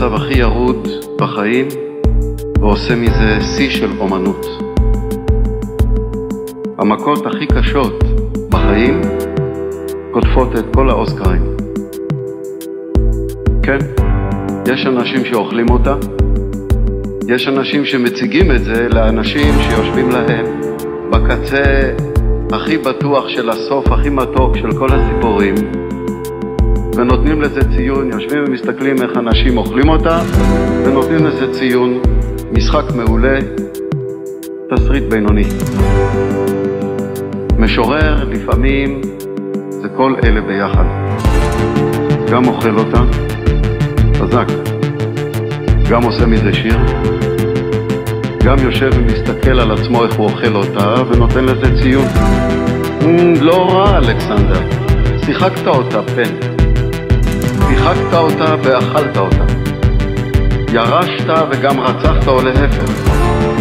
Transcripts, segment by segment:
המצב הכי ירוד בחיים ועושה מזה שיא של אומנות. המכות הכי קשות בחיים קוטפות את כל האוסקרים. כן, יש אנשים שאוכלים אותה, יש אנשים שמציגים את זה לאנשים שיושבים להם בקצה הכי בטוח של הסוף, הכי מתוק של כל הסיפורים, ונותנים לזה ציון, יושבים ומסתכלים איך אנשים אוכלים אותה, ונותנים לזה ציון, משחק מעולה, תסריט בינוני. משורר לפעמים זה כל אלה ביחד. גם אוכל אותה, חזק, גם עושה מזה שיר, גם יושב ומסתכל על עצמו איך הוא אוכל אותה ונותן לזה ציון. לא רע, אלכסנדר, שיחקת אותה פן, שיחקת אותה ואכלת אותה, ירשת וגם רצחת או להפך,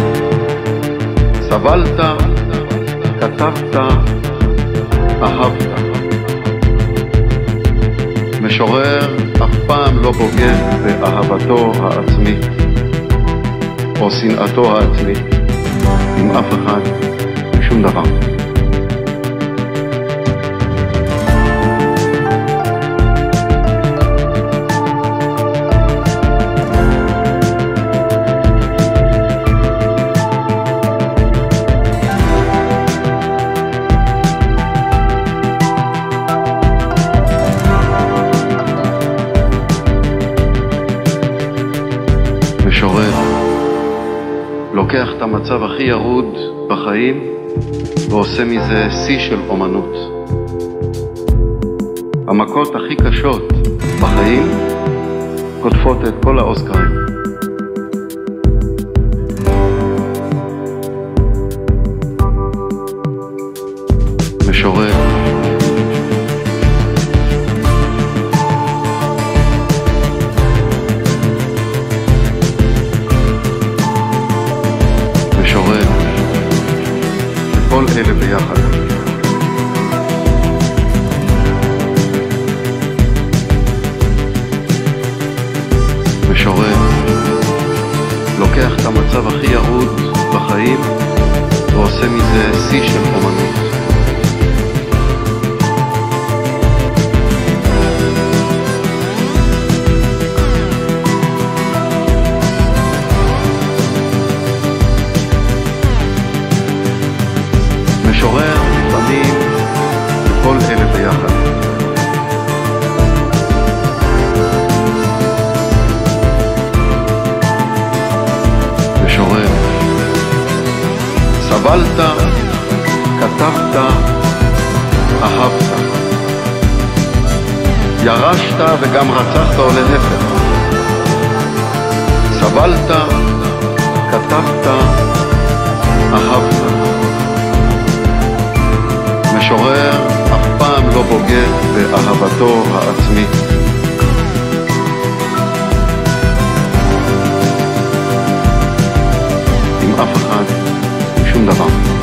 סבלת, כתבת, אהבת. משורר אף פעם לא בוגד באהבתו העצמית או שנאתו העצמית עם אף אחד, שום דבר. משורר לוקח את המצב הכי ירוד בחיים ועושה מזה שיא של אומנות. המכות הכי קשות בחיים קוטפות את כל האוסקרים. משורר כל אלה ביחד. משורר לוקח את המצב הכי ירוד בחיים ועושה מזה שיא של אומנות. משורר לפעמים וכל אלה ביחד. משורר סבלת, כתבת, אהבת, ירשת וגם רצחת או להפך, סבלת, כתבת, אהבת. משורר אף פעם לא בוגד באהבתו העצמית. עם אף אחד, שום דבר.